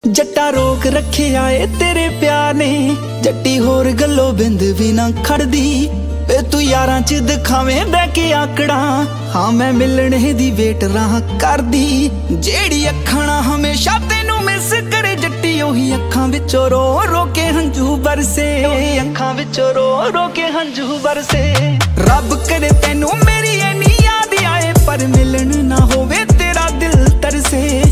जट्टा रोक रखे आए तेरे प्यार ने, जट्टी होर गल्लो बिंद भी ना खड़दी। वे तू यारां च दिखावें बह के आकड़ा, हाँ मैं मिलने दी वेट राह करदी। जेड़ी अखां ना हमेशा तेनू मिस करे जट्टी, ओही अखां विचों रो रो के हंझू बरसे, ओही अखां विचों रो रो के हंझू बरसे। रब करे तेनू मेरी इन्नी याद आए, पर मिलन ना होवे तेरा दिल तरसे।